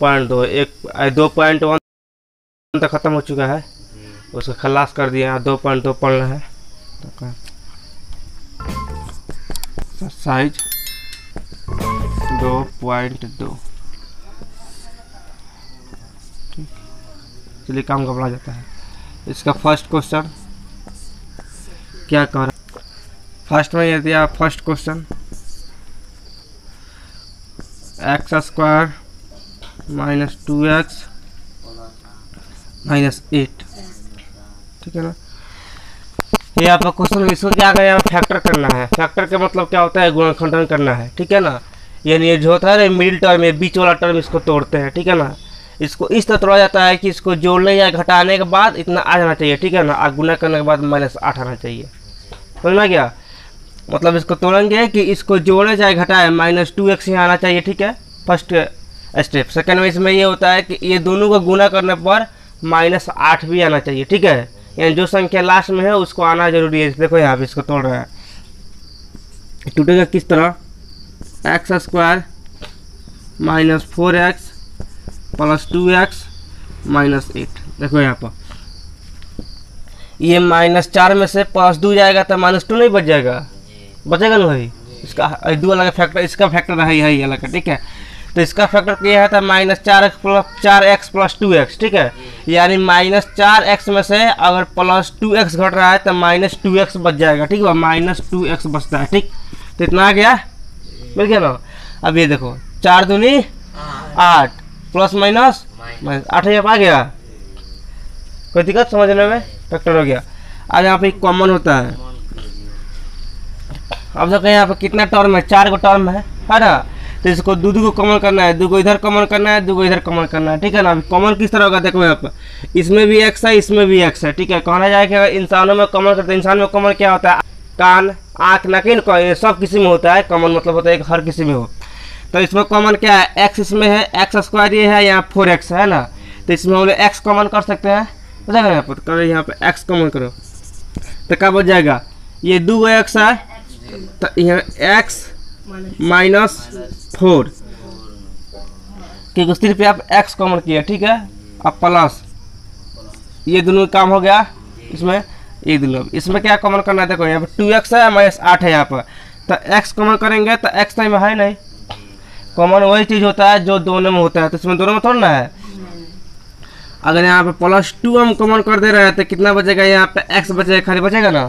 2.2 एक 2.1 तक ख़त्म हो चुका है, उसको खलास कर दिया। 2.2 पढ़ना है तो साइज 2.2। चलिए काम का बढ़ा जाता है। इसका फर्स्ट क्वेश्चन क्या कर रहा है? फर्स्ट में ये दिया first question x² minus 2x minus 8, ठीक है ना। ये आपका क्वेश्चन, इसको क्या करें, फैक्टर करना है। फैक्टर का मतलब क्या होता है, गुणनखंडन करना है, ठीक है ना। यानी ये जो होता है ना मिडिल टर्म, ये बीच वाला टर्म, इसको तोड़ते हैं, ठीक है ना। इसको इस तरह तोड़ा जाता है कि इसको जोड़ने या घटाने के बाद इतना आ जाना चाहिए, ठीक है ना। और गुना करने के बाद -8 आना चाहिए, समझना क्या मतलब। इसको तोड़ेंगे कि इसको जोड़े चाहे घटाए, -2x यहाँ आना चाहिए, ठीक है, फर्स्ट स्टेप। सेकेंड में इसमें ये होता है कि ये दोनों को गुना करने पर -8 भी आना चाहिए, ठीक है। यानी जो संख्या लास्ट में है उसको आना जरूरी है। देखो यहाँ पे इसको तोड़ रहा है, टूटेगा किस तरह, x² minus 4x plus 2x minus 8। देखो यहाँ पर ये -4 में से +2 जाएगा तो -2 नहीं बच जाएगा, बचेगा ना भाई। इसका दो अलग फैक्टर, इसका फैक्टर है यही अलग है, ठीक है। तो इसका फैक्टर क्या है था, -4x प्लस 2x, ठीक है। यानी -4x में से अगर +2x घट रहा है तो -2x बच जाएगा, ठीक है, -2x बचता है, ठीक। तो इतना आ गया, मिल गया ना। अब ये देखो 4 दूनी 8 प्लस माइनस 8 यहाँ आ गया, कोई दिक्कत समझने में, फैक्टर हो गया। अब यहाँ पे कॉमन होता है। अब देखो यहाँ पे कितना टर्म है, 4 को टर्म है ना। तो इसको दो को कॉमन करना है, 2 को इधर कॉमन करना है, 2 को इधर कॉमन करना है, ठीक है ना। अभी कॉमन किस तरह होगा, देखो यहाँ पर इसमें भी x है, इसमें भी x है, ठीक है। कहना जाए कि अगर इंसानों में कॉमन करते हैं, इंसान में कॉमन क्या होता है, कान आँख नाकिन सब किसी में होता है कॉमन, मतलब होता है कि हर किसी में हो। तो इसमें कॉमन क्या है, x इसमें है, x² ये है, यहाँ 4x है ना। तो इसमें हम लोग x कॉमन कर सकते हैं, हो जाएगा यहाँ पर। करो यहाँ पे x कॉमन करो तो क्या बच जाएगा, ये 2x है तो यहाँ x -4 क्योंकि सिर्फ आप x कॉमन किया, ठीक है। अब प्लस ये दोनों काम हो गया, इसमें ये दोनों, इसमें क्या कॉमन करना है, देखो यहाँ पर 2x है -8 है यहाँ पर। तो x कॉमन करेंगे तो x टाइम है नहीं, कॉमन वही चीज़ होता है जो दोनों में होता है, तो इसमें दोनों में थोड़ा ना है। अगर यहाँ पे +2 हम कॉमन कर दे रहे हैं तो कितना बचेगा, यहाँ पे x बचेगा, खाली बचेगा ना,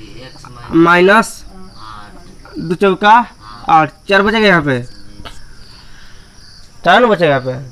-2 चौका 8, 4 बचेगा यहाँ पे, 4 ना बचेगा यहाँ पे,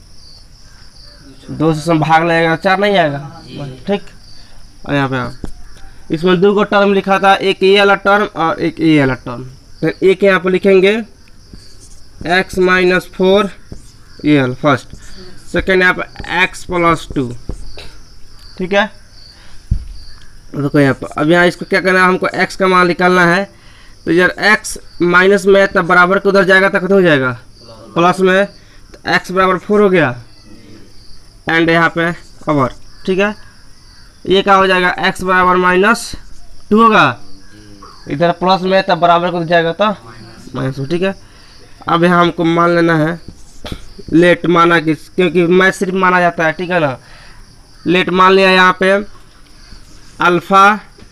2 से भाग लगेगा, 4 नहीं आएगा, ठीक। और यहाँ पे इसमें 2 को टर्म लिखा था, एक ये वाला टर्म और एक ये वाला टर्म। तो एक यहाँ पे लिखेंगे x -4 ये वाला फर्स्ट, सेकेंड यहाँ पे x + 2, ठीक है। देखो यहाँ पर अब यहाँ इसको क्या करना है, हमको x का मान निकालना है। तो यार x माइनस में तब बराबर के उधर जाएगा तो कितना हो जाएगा, प्लस में, तो x = 4 हो गया एंड यहाँ पे ओवर, ठीक है। ये क्या हो जाएगा, x = -2 होगा, इधर प्लस में तब बराबर को जाएगा तो -2, ठीक है। अब यहाँ हमको मान लेना है लेट, माना कि क्योंकि मैथ सिर्फ माना जाता है, ठीक है ना। लेट मान लिया यहाँ पे अल्फ़ा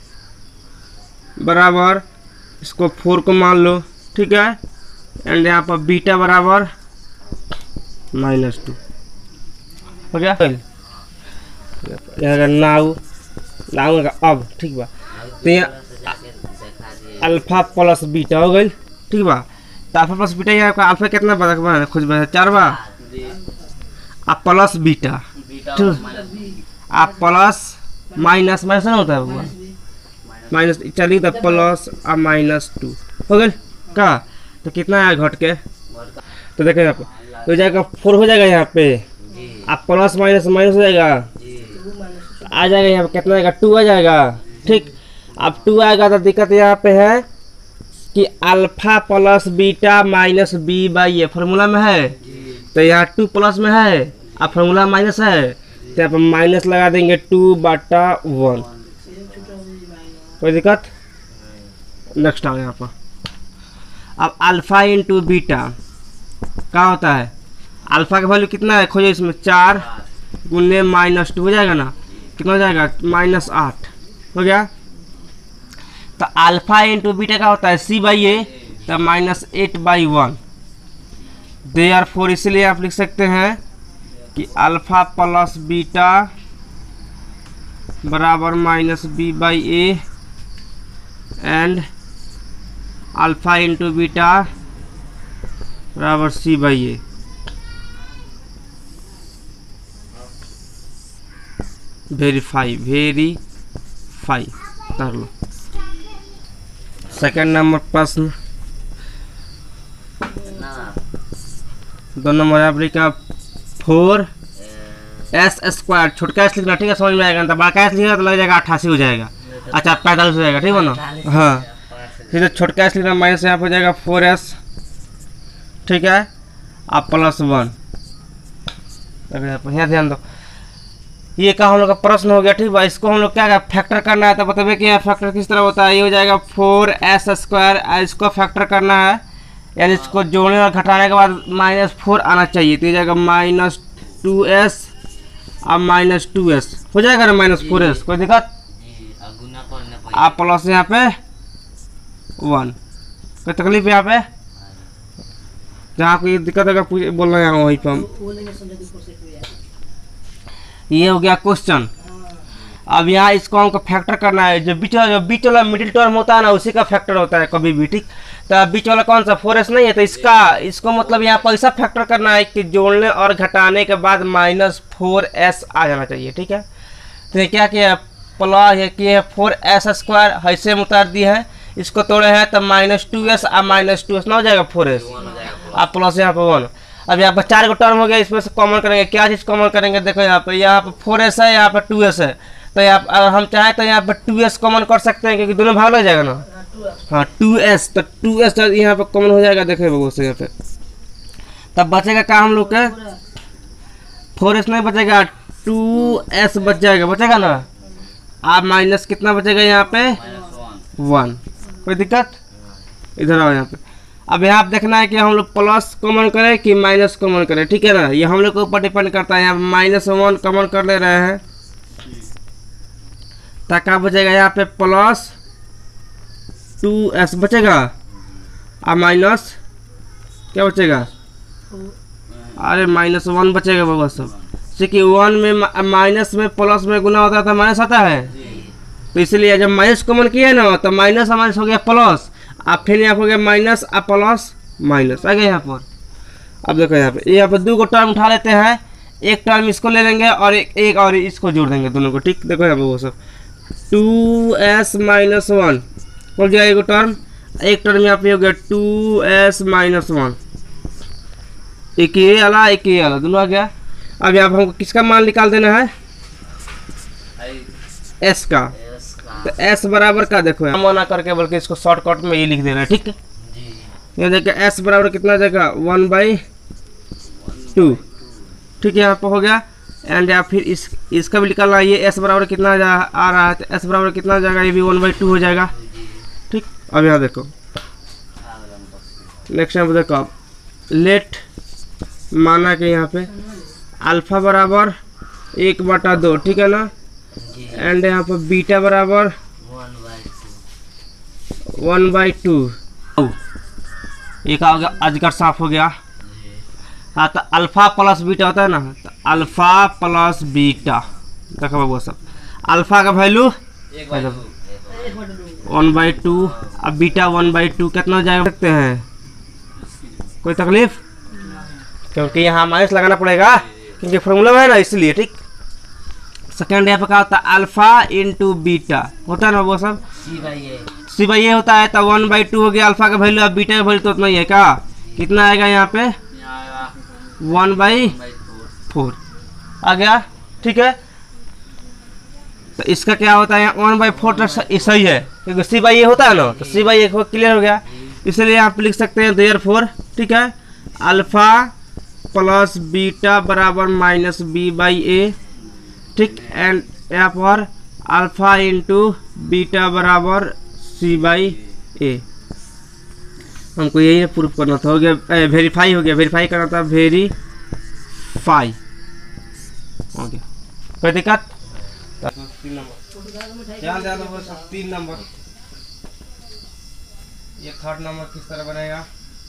बराबर, इसको 4 को मान लो, ठीक है। एंड यहाँ पर बीटा बराबर -2 हो गया। नाउ अब ठीक बा, तो यहाँ अल्फ़ा प्लस बीटा हो गई, ठीक बा। तो अल्फ़ा प्लस बीटा यहाँ अल्फ़ा कितना बता खुद बता 4 बा, अब प्लस बीटा, अब प्लस माइनस ना होता है वो माइनस, चलिए तो प्लस और -2 हो गए का। तो कितना आया घट के, तो देखें यहाँ पे तो जाएगा 4 हो जाएगा यहाँ पे, अब प्लस माइनस हो जाएगा, आ जाएगा यहाँ पे कितना आएगा, 2 आ जाएगा, ठीक। अब 2 आएगा तो दिक्कत यहाँ पे है कि alpha plus beta minus b/a formula में है, तो यहाँ 2 प्लस में है, अब फार्मूला माइनस है तो यहाँ पर माइनस लगा देंगे 2/1, कोई दिक्कत। नेक्स्ट आ यहाँ पर अब अल्फ़ा इंटू बीटा क्या होता है, अल्फा का वैल्यू कितना है खोजो इसमें, 4 गुने -2 हो जाएगा ना, कितना हो जाएगा -8 हो गया। तो अल्फा इंटू बीटा का होता है c/a, तो -8/1। देयरफॉर इसलिए आप लिख सकते हैं कि अल्फा प्लस बीटा बराबर -b/a and alpha into beta बराबर c/a। वेरीफाई कर लो। सेकंड नंबर प्रश्न 2 नंबर आप लिखा 4s², छोटका एस लिखना, ठीक है, समझ में आएगा। तो बड़ा एस लिखेगा तो लग जाएगा 88 हो जाएगा, अच्छा 45 हो जाएगा, ठीक है ना। हाँ फिर छोटका एस लिखना, माइनस यहाँ पर हो जाएगा 4s, ठीक है, आप +1। यहाँ ध्यान दो, ये का हम लोग का प्रश्न हो गया, ठीक है। इसको हम लोग क्या फैक्टर करना है, तो बताइए कि यहाँ फैक्टर किस तरह होता है। ये हो जाएगा 4s², इसको फैक्टर करना है, यानी इसको जोड़ने और घटाने के बाद -4 आना चाहिए, तो ये जाएगा -2s अब -2s हो जाएगा ना, -4s, कोई दिक्कत। आप प्लस यहाँ पे 1, कोई तकलीफ यहाँ पे, जहाँ कोई दिक्कत अगर बोलना है वहीं पर हम। ये हो गया क्वेश्चन। अब यहाँ इसको हमको फैक्टर करना है, जो बीच वाला मिडिल टर्म होता है ना, उसी का फैक्टर होता है कभी भी, ठीक। तो बीच वाला कौन सा 4s नहीं है, तो इसको मतलब यहाँ पर ऐसा फैक्टर करना है कि जोड़ने और घटाने के बाद -4s आ जाना चाहिए, ठीक है। तो क्या किया, प्लस किए 4s² ऐसे में उतार दिए हैं, इसको तोड़े हैं तो -2s और -2s ना हो जाएगा 4s, आप प्लस यहाँ पर 1। अब यहाँ पर 4 को टर्म हो गया, इसमें से कॉमन करेंगे, क्या चीज़ कॉमन करेंगे, देखो यहाँ पर 4s है, यहाँ पर 2s है, तो यहाँ अगर हम चाहें तो यहाँ पर 2s कॉमन कर सकते हैं, क्योंकि दोनों भाग लग जाएगा ना। हाँ 2s, तो 2s यहाँ पर कॉमन हो जाएगा, देखे वो से यहाँ पे। तब बचेगा क्या हम लोग के, 4s नहीं बचेगा, 2s बच जाएगा, बचेगा ना। आप माइनस कितना बचेगा यहाँ पे 1, कोई दिक्कत, इधर आओ यहाँ पे। अब यहाँ पे देखना है कि हम लोग प्लस कॉमन करें कि माइनस कॉमन करें, ठीक है ना, ये हम लोग के ऊपर डिपेंड करता है। यहाँ -1 कॉमन कर ले रहे हैं, तो क्या बचेगा यहाँ पे +2s बचेगा, और माइनस क्या बचेगा, अरे -1 बचेगा बाबा सब, क्योंकि 1 में माइनस में प्लस में गुना होता है तो माइनस आता है, तो इसलिए जब माइनस कॉमन किया ना तो माइनस माइनस हो गया प्लस, अब फिर यहाँ पर हो गया माइनस और प्लस माइनस आ गया यहाँ पर। अब देखो यहाँ पे 2 को टर्म उठा लेते हैं, एक टर्म इसको ले लेंगे और एक और इसको जोड़ देंगे दोनों को, ठीक। देखो यहाँ पे वो सब 2s - 1 हो गया एक टर्म, एक टर्म यहाँ पे हो गया 2s - 1, एक ये वाला दोनों आ गया। अब यहाँ पर हमको किसका मान निकाल देना है, s का, तो s बराबर का देखो मना करके, बल्कि इसको शॉर्टकट में ये लिख दे रहा है, ठीक है। ये देखिए s बराबर कितना जाएगा 1/2, ठीक है, यहाँ पर हो गया। एंड या फिर इसका भी निकालना है, ये s बराबर कितना आ रहा है, तो s बराबर कितना आ जाएगा, ये भी 1/2 हो जाएगा, ठीक। अब यहाँ देखो नेक्स्ट यहाँ पर देखो, आप लेट माना कि यहाँ पे अल्फा बराबर 1/2, ठीक है ना, एंड यहाँ पर बीटा बराबर 1/2। एक आ गया, अजगर साफ हो गया। हाँ तो अल्फा प्लस बीटा होता है ना, तो अल्फा प्लस बीटा देखो बाबू सब, अल्फा का वैल्यू 1/2, अब बीटा 1/2 कितना जाएगा सकते हैं, कोई तकलीफ, क्योंकि यहाँ माइनस लगाना पड़ेगा क्योंकि फॉर्मूला है ना, इसलिए, ठीक। सेकेंड यहाँ पे क्या होता है, अल्फा इंटू बीटा होता है ना वो सब, c/a होता है, तो 1/2 हो गया अल्फा का वैल्यू, अब बीटा का वैल्यू तो उतना ही है, क्या कितना आएगा यहाँ पे 1/4 आ गया, ठीक है। तो इसका क्या होता है 1/4 तो सही है, क्योंकि c/a होता है ना, तो c/a को क्लियर हो गया, इसलिए आप लिख सकते हैं देयरफॉर, ठीक है, अल्फा प्लस बीटा बराबर -b/a, ठीक। एंड यहाँ पर अल्फा इंटू बीटा बराबर c/a, हमको यही प्रूफ करना था, हो गया वेरीफाई हो गया, वेरीफाई करना था, वेरीफाई वेरीफाई हो गया। कोई दिक्कत? 3 नंबर ध्यान दे दो, 3 नंबर। ये थर्ड नंबर किस तरह बनेगा?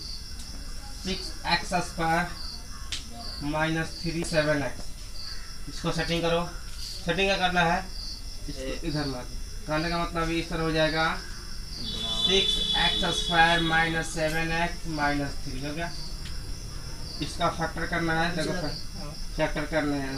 6x² minus 3 7x। इसको सेटिंग करो। सेटिंग क्या करना है? इसको इधर ला दो। करने का मतलब इस तरह हो जाएगा 6x² माइनस 7x माइनस 3 हो गया। इसका फैक्टर करना है, देखो फैक्टर करना है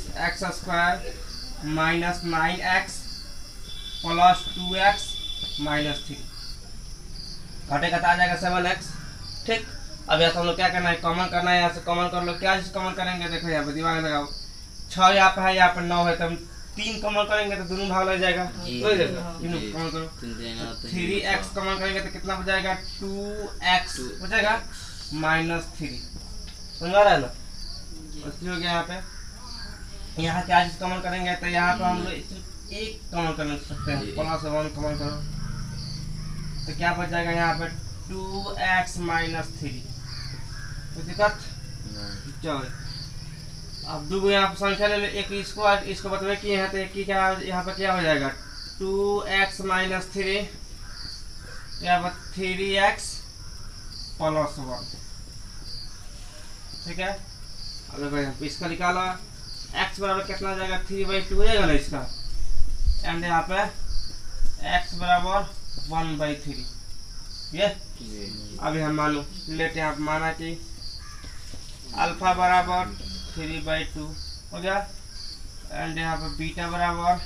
6x² minus 9x plus 2x minus 3, घटेगा तो आ जाएगा 7x। ठीक, अब यहाँ से हम लोग क्या करना है? कॉमन करना है। यहाँ से कॉमन कर लो। क्या चीज कॉमन करेंगे? देखो यहाँ पे दिमाग लगाओ। 6 यहाँ पे है, यहाँ पे 9 है, तो हम 3 कॉमन करेंगे तो दोनों भाग लग जाएगा। तीनों कॉमन करो। 3x कॉमन करेंगे तो कितना हो जाएगा? 2x हो जाएगा माइनस 3। समझ आ रहा है ना? हो गया। यहाँ पे यहाँ क्या चीज कॉमन करेंगे तो यहाँ पे हम लोग एक कॉमन कर सकते हैं, प्लस 1 कॉमन करो तो क्या बच जाएगा? यहाँ पे 2x माइनस 3। कोई दिक्कत? चलो अब दो यहाँ पर संख्या ले लो। एक इसको बतवे कि यहाँ तो एक की क्या यहाँ पे क्या हो जाएगा? 2x माइनस 3, यहाँ पर 3x प्लस 1। ठीक है, अब देखो यहाँ पे इसका निकाला। x बराबर कितना हो जाएगा? 3/2 हो जाएगा ना इसका। एंड यहाँ पे x बराबर 1/3। ये अभी हम मानो लेते हैं। आप माना कि अल्फा बराबर 3/2 हो गया। एंड यहाँ पे बीटा बराबर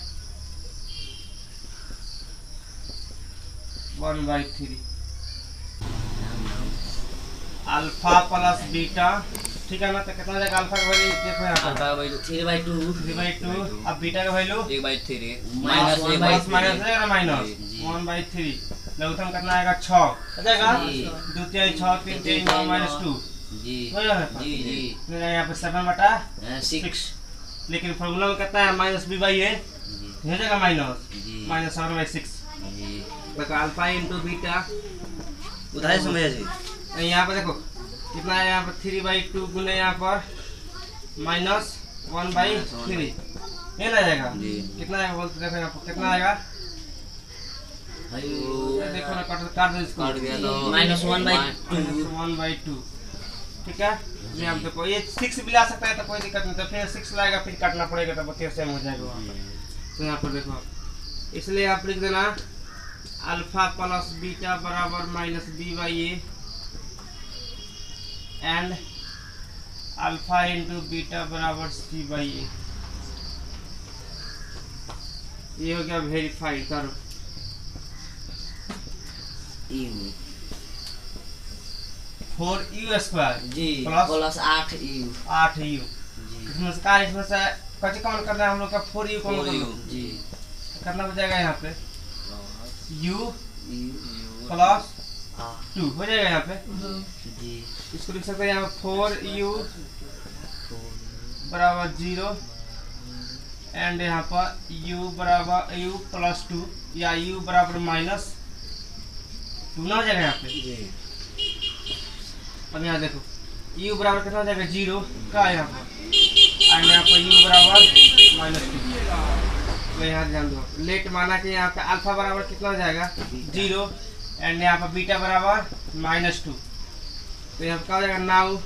1/3। अल्फा प्लस बीटा, ठीक है ना? तो कितना हो जाएगा? अल्फा का वैल्यू देखो यहाँ पर 3/2। अब बीटा का वैल्यू 1/3 माइनस हो जाएगा, माइनस 1/3। लघुत्तम कितना आएगा? 6 हो जाएगा। 2 3 6 3 3 9 माइनस 2 हो जाएगा। यहाँ पे 7/6। लेकिन फॉर्मूला में कितना है? माइनस b/a हो जाएगा, माइनस 7/6। तो अल्फा इंटू बीटा उधार समझ जी। यहाँ पर देखो कितना है? यहाँ पर 3/2 गुने यहाँ पर माइनस 1/3 ये ना जाएगा। कितना आएगा बोलते? देखो यहाँ पर कितना आएगा? देखो ना, काट दो इसको। माइनस 1/2। ठीक है, ये हम देखो ये 6 भी ला सकता है तो कोई दिक्कत नहीं। तो फिर 6 लाएगा, फिर काटना पड़ेगा, तो बच्चे सेम हो जाएगा वहाँ पर। तो यहाँ पर देखो, इसलिए आप लिख देना अल्फा प्लस बीटा बराबर minus b/a and alpha into beta बराबर c/a। ये हो गया वेरीफाई। करो 4u² जी प्लस 8u इसमें से कैसे कॉमन करना है हम लोग का? 4u कॉमन कर लो जी। करना हो जाएगा यहाँ पे u प्लस 2 हो जाएगा यहाँ पे जी। इसको लिख सकते हैं यहाँ पे 4u बराबर 0 एंड यहाँ पर u बराबर u प्लस 2 या u बराबर माइनस 2 ना हो जाएगा यहाँ पे। अब यहाँ देखो u बराबर कितना हो जाएगा? 0 का यहाँ पर, एंड यहाँ पर u बराबर -2। तो यहाँ ध्यान दो, लेट माना कि यहाँ पे अल्फा बराबर कितना हो जाएगा? 0 एंड यहाँ पर बीटा बराबर -2। तो यहाँ क्या हो जाएगा? नाउ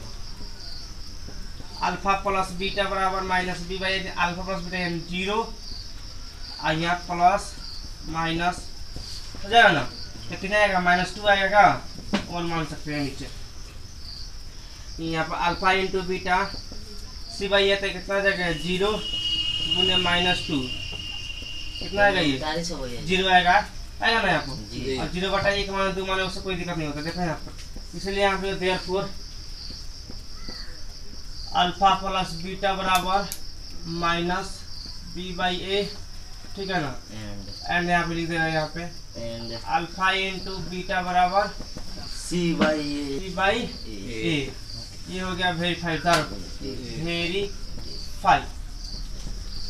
अल्फा प्लस बीटा बराबर minus b/a। Alpha plus beta यानी 0 और यहाँ प्लस माइनस हो जाएगा ना। कितना आएगा? -2 आएगा का 1 मान सकते हैं नीचे। यहाँ पर अल्फा इंटू बीटा c/a तो कितना आ जाएगा? 0 गुने -2 कितना आएगा? ये 0 आएगा ना यहाँ पर। और 0/1 माने 2 माने उससे कोई दिक्कत नहीं होता। देखो यहाँ पर, इसलिए यहाँ पे देयरफॉर अल्फा प्लस बीटा बराबर माइनस b/a। ठीक है ना? एंड यहाँ पे लिख देगा यहाँ पे अल्फा इंटू बीटा बराबर c/a। ये हो गया वेरीफाई। वेरीफाई